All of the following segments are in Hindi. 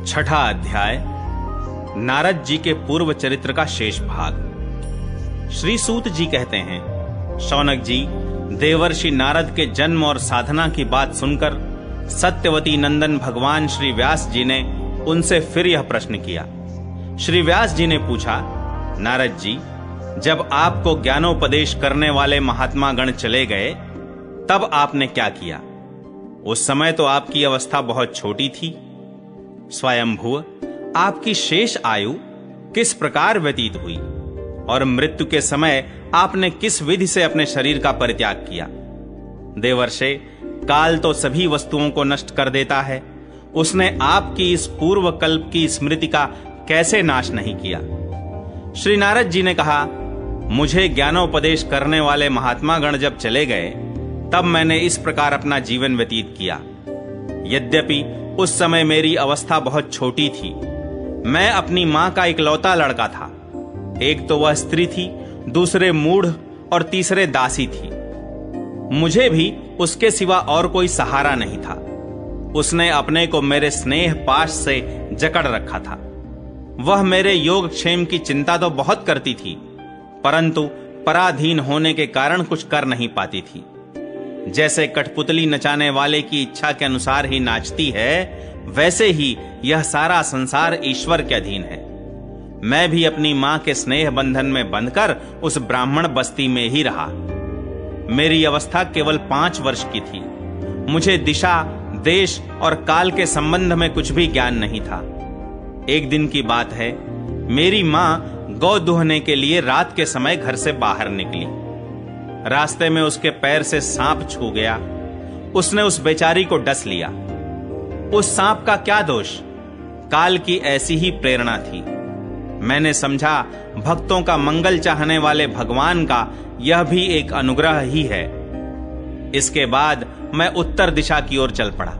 छठा अध्याय नारद जी के पूर्व चरित्र का शेष भाग। श्री सूत जी कहते हैं, शौनक जी, देवर्षि नारद के जन्म और साधना की बात सुनकर सत्यवती नंदन भगवान श्री व्यास जी ने उनसे फिर यह प्रश्न किया। श्री व्यास जी ने पूछा, नारद जी, जब आपको ज्ञानोपदेश करने वाले महात्मा गण चले गए तब आपने क्या किया? उस समय तो आपकी अवस्था बहुत छोटी थी। स्वयंभुव, आपकी शेष आयु किस प्रकार व्यतीत हुई और मृत्यु के समय आपने किस विधि से अपने शरीर का परित्याग किया? देवर्षे, काल तो सभी वस्तुओं को नष्ट कर देता है, उसने आपकी इस पूर्व कल्प की स्मृति का कैसे नाश नहीं किया? श्री नारद जी ने कहा, मुझे ज्ञानोपदेश करने वाले महात्मा गण जब चले गए तब मैंने इस प्रकार अपना जीवन व्यतीत किया। यद्यपि उस समय मेरी अवस्था बहुत छोटी थी, मैं अपनी मां का इकलौता लड़का था। एक तो वह स्त्री थी, दूसरे मूढ़ और तीसरे दासी थी। मुझे भी उसके सिवा और कोई सहारा नहीं था। उसने अपने को मेरे स्नेह पाश से जकड़ रखा था। वह मेरे योगक्षेम की चिंता तो बहुत करती थी, परंतु पराधीन होने के कारण कुछ कर नहीं पाती थी। जैसे कठपुतली नचाने वाले की इच्छा के अनुसार ही नाचती है, वैसे ही यह सारा संसार ईश्वर के अधीन है। मैं भी अपनी मां के स्नेह बंधन में बंधकर उस ब्राह्मण बस्ती में ही रहा। मेरी अवस्था केवल 5 वर्ष की थी। मुझे दिशा, देश और काल के संबंध में कुछ भी ज्ञान नहीं था। एक दिन की बात है, मेरी मां गौ दुहने के लिए रात के समय घर से बाहर निकली। रास्ते में उसके पैर से सांप छू गया। उसने उस बेचारी को डस लिया। उस सांप का क्या दोष? काल की ऐसी ही प्रेरणा थी। मैंने समझा भक्तों का मंगल चाहने वाले भगवान का यह भी एक अनुग्रह ही है। इसके बाद मैं उत्तर दिशा की ओर चल पड़ा।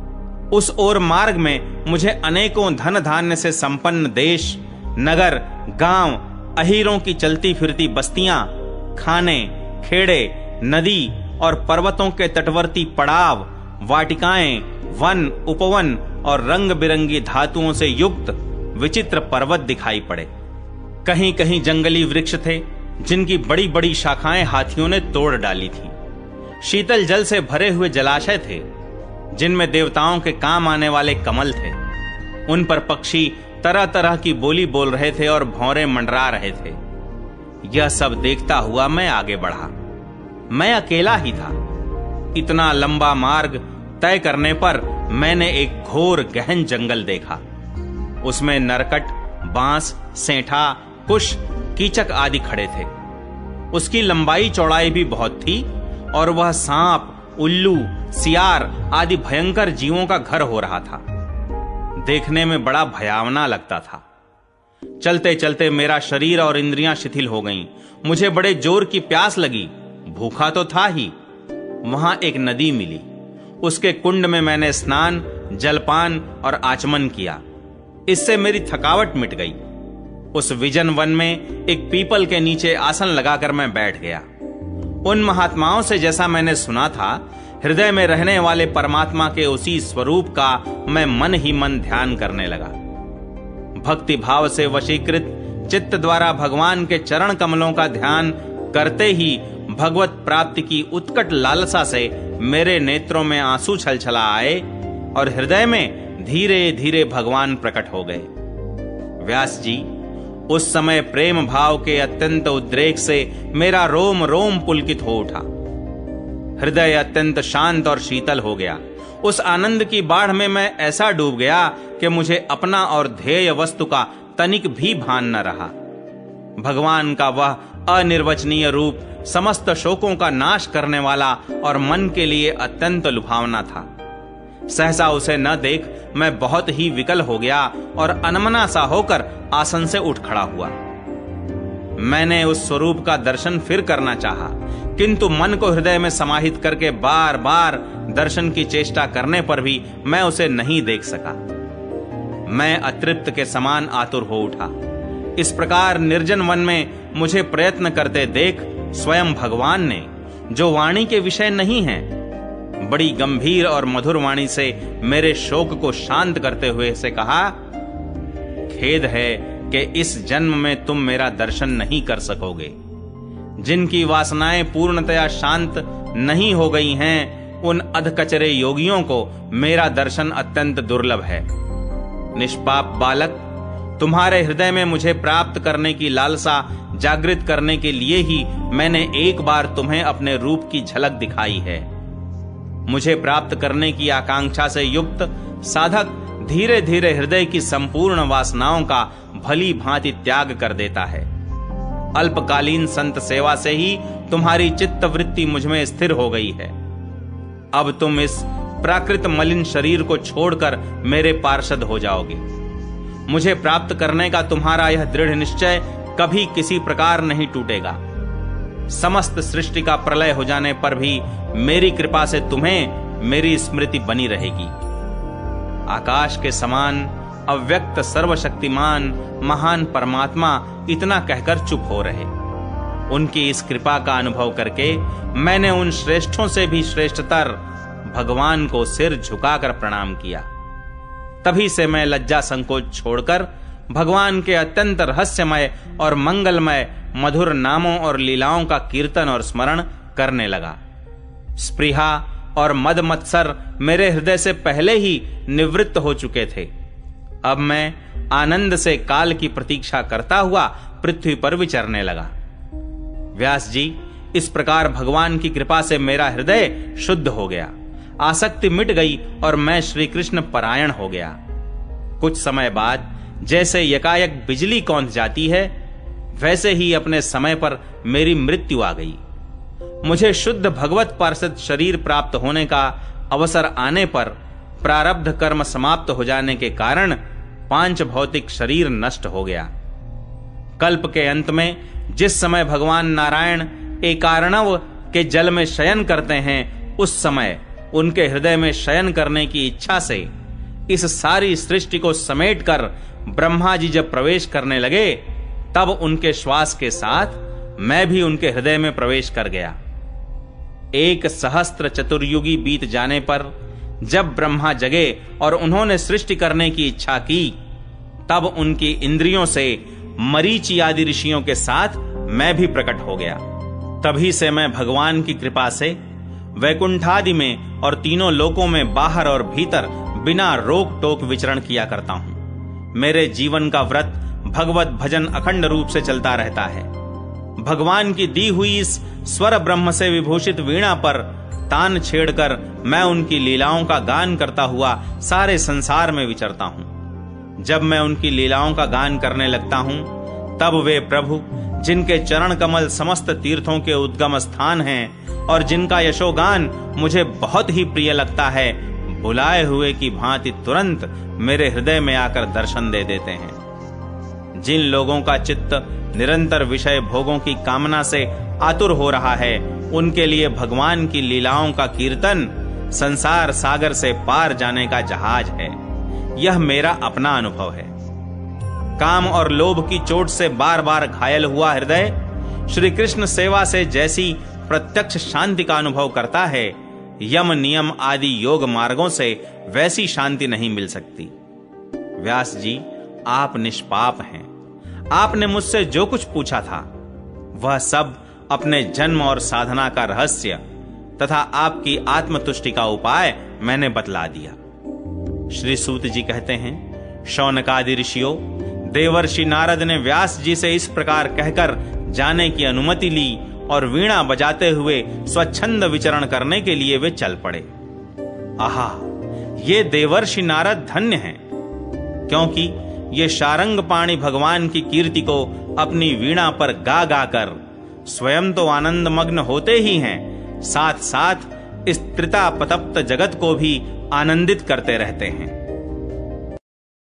उस ओर मार्ग में मुझे अनेकों धन धान्य से संपन्न देश, नगर, गांव, अहीरों की चलती फिरती बस्तियां, खाने, खेड़े, नदी और पर्वतों के तटवर्ती पड़ाव, वाटिकाएं, वन, उपवन और रंग बिरंगी धातुओं से युक्त विचित्र पर्वत दिखाई पड़े। कहीं कहीं जंगली वृक्ष थे जिनकी बड़ी बड़ी शाखाएं हाथियों ने तोड़ डाली थी। शीतल जल से भरे हुए जलाशय थे जिनमें देवताओं के काम आने वाले कमल थे। उन पर पक्षी तरह तरह की बोली बोल रहे थे और भौरे मंडरा रहे थे। यह सब देखता हुआ मैं आगे बढ़ा। मैं अकेला ही था। इतना लंबा मार्ग तय करने पर मैंने एक घोर गहन जंगल देखा। उसमें नरकट, बांस, सेंठा, कुश, कीचक आदि खड़े थे। उसकी लंबाई चौड़ाई भी बहुत थी और वह सांप, उल्लू, सियार आदि भयंकर जीवों का घर हो रहा था। देखने में बड़ा भयावना लगता था। चलते चलते मेरा शरीर और इंद्रियां शिथिल हो गईं। मुझे बड़े जोर की प्यास लगी। भूखा तो था ही। वहां एक नदी मिली। उसके कुंड में मैंने स्नान, जलपान और आचमन किया। इससे मेरी थकावट मिट गई। उस विजन वन में एक पीपल के नीचे आसन लगाकर मैं बैठ गया। उन महात्माओं से जैसा मैंने सुना था, हृदय में रहने वाले परमात्मा के उसी स्वरूप का मैं मन ही मन ध्यान करने लगा। भक्ति भाव से वशीकृत चित्त द्वारा भगवान के चरण कमलों का ध्यान करते ही भगवत प्राप्ति की उत्कट लालसा से मेरे नेत्रों में आंसू छलछला आए और हृदय में धीरे धीरे भगवान प्रकट हो गए। व्यास जी, उस समय प्रेम भाव के अत्यंत उद्रेक से मेरा रोम रोम पुलकित हो उठा। हृदय अत्यंत शांत और शीतल हो गया। उस आनंद की बाढ़ में मैं ऐसा डूब गया कि मुझे अपना और ध्येय वस्तु का तनिक भी भान न रहा। भगवान का वह अनिर्वचनीय रूप समस्त शोकों का नाश करने वाला और मन के लिए अत्यंत लुभावना था। सहसा उसे न देख मैं बहुत ही विकल हो गया और अनमना सा होकर आसन से उठ खड़ा हुआ। मैंने उस स्वरूप का दर्शन फिर करना चाहा, किंतु मन को हृदय में समाहित करके बार बार दर्शन की चेष्टा करने पर भी मैं उसे नहीं देख सका। मैं अतृप्त के समान आतुर हो उठा। इस प्रकार निर्जन वन में मुझे प्रयत्न करते देख स्वयं भगवान ने, जो वाणी के विषय नहीं है, बड़ी गंभीर और मधुर वाणी से मेरे शोक को शांत करते हुए से कहा, खेद है कि इस जन्म में तुम मेरा दर्शन नहीं कर सकोगे। जिनकी वासनाएं पूर्णतया शांत नहीं हो गई हैं, उन अधकचरे योगियों को मेरा दर्शन अत्यंत दुर्लभ है। निष्पाप बालक, तुम्हारे हृदय में मुझे प्राप्त करने की लालसा जागृत करने के लिए ही मैंने एक बार तुम्हें अपने रूप की झलक दिखाई है। मुझे प्राप्त करने की आकांक्षा से युक्त साधक धीरे धीरे हृदय की संपूर्ण वासनाओं का भली भांति त्याग कर देता है। अल्पकालीन संत सेवा से ही तुम्हारी चित्त वृत्ति मुझमें स्थिर हो गई है। अब तुम इस प्राकृत मलिन शरीर को छोड़कर मेरे पार्षद हो जाओगे। मुझे प्राप्त करने का तुम्हारा यह दृढ़ निश्चय कभी किसी प्रकार नहीं टूटेगा। समस्त सृष्टि का प्रलय हो जाने पर भी मेरी कृपा से तुम्हें मेरी स्मृति बनी रहेगी। आकाश के समान अव्यक्त सर्वशक्तिमान महान परमात्मा इतना कहकर चुप हो रहे। उनकी इस कृपा का अनुभव करके मैंने उन श्रेष्ठों से भी श्रेष्ठतर भगवान को सिर झुकाकर प्रणाम किया। तभी से मैं लज्जा संकोच छोड़कर भगवान के अत्यंत रहस्यमय और मंगलमय मधुर नामों और लीलाओं का कीर्तन और स्मरण करने लगा। स्पृहा और मद मत्सर मेरे हृदय से पहले ही निवृत्त हो चुके थे। अब मैं आनंद से काल की प्रतीक्षा करता हुआ पृथ्वी पर विचरने लगा। व्यास जी, इस प्रकार भगवान की कृपा से मेरा हृदय शुद्ध हो गया, आसक्ति मिट गई और मैं श्री कृष्ण परायण हो गया। कुछ समय बाद जैसे यकायक बिजली कौंध जाती है, वैसे ही अपने समय पर मेरी मृत्यु आ गई। मुझे शुद्ध भगवत पार्षद शरीर प्राप्त होने का अवसर आने पर प्रारब्ध कर्म समाप्त हो जाने के कारण पांच भौतिक शरीर नष्ट हो गया। कल्प के अंत में जिस समय भगवान नारायण एकार्णव के जल में शयन करते हैं, उस समय उनके हृदय में शयन करने की इच्छा से इस सारी सृष्टि को समेटकर ब्रह्मा जी जब प्रवेश करने लगे, तब उनके श्वास के साथ मैं भी उनके हृदय में प्रवेश कर गया। 1 सहस्त्र चतुर्युगी बीत जाने पर जब ब्रह्मा जगे और उन्होंने सृष्टि करने की इच्छा की, तब उनकी इंद्रियों से मरीचि आदि ऋषियों के साथ मैं भी प्रकट हो गया। तभी से मैं भगवान की कृपा से वैकुंठादि में और तीनों लोकों में बाहर और भीतर बिना रोक टोक विचरण किया करता हूं। मेरे जीवन का व्रत भगवत भजन अखंड रूप से चलता रहता है। भगवान की दी हुई इस स्वर ब्रह्म से विभूषित वीणा पर तान छेड़कर मैं उनकी लीलाओं का गान करता हुआ सारे संसार में विचरता हूं। जब मैं उनकी लीलाओं का गान करने लगता हूं, तब वे प्रभु जिनके चरण कमल समस्त तीर्थों के उद्गम स्थान हैं और जिनका यशोगान मुझे बहुत ही प्रिय लगता है, बुलाए हुए की भांति तुरंत मेरे हृदय में आकर दर्शन दे देते हैं। जिन लोगों का चित्त निरंतर विषय भोगों की कामना से आतुर हो रहा है, उनके लिए भगवान की लीलाओं का कीर्तन संसार सागर से पार जाने का जहाज है। यह मेरा अपना अनुभव है। काम और लोभ की चोट से बार बार घायल हुआ हृदय श्री कृष्ण सेवा से जैसी प्रत्यक्ष शांति का अनुभव करता है, यम नियम आदि योग मार्गों से वैसी शांति नहीं मिल सकती। व्यास जी, आप निष्पाप हैं। आपने मुझसे जो कुछ पूछा था, वह सब अपने जन्म और साधना का रहस्य तथा आपकी आत्मतुष्टि का उपाय मैंने बतला दिया। श्री सूत जी कहते हैं, शौनकादि ऋषियों, देवर्षि नारद ने व्यास जी से इस प्रकार कहकर जाने की अनुमति ली और वीणा बजाते हुए स्वच्छंद विचरण करने के लिए वे चल पड़े। आहा, ये देवर्षि नारद धन्य हैं, क्योंकि ये शारंग पाणी भगवान की कीर्ति को अपनी वीणा पर गा गा कर स्वयं तो आनंद मग्न होते ही हैं, साथ साथ इस त्रितापतप्त जगत को भी आनंदित करते रहते हैं।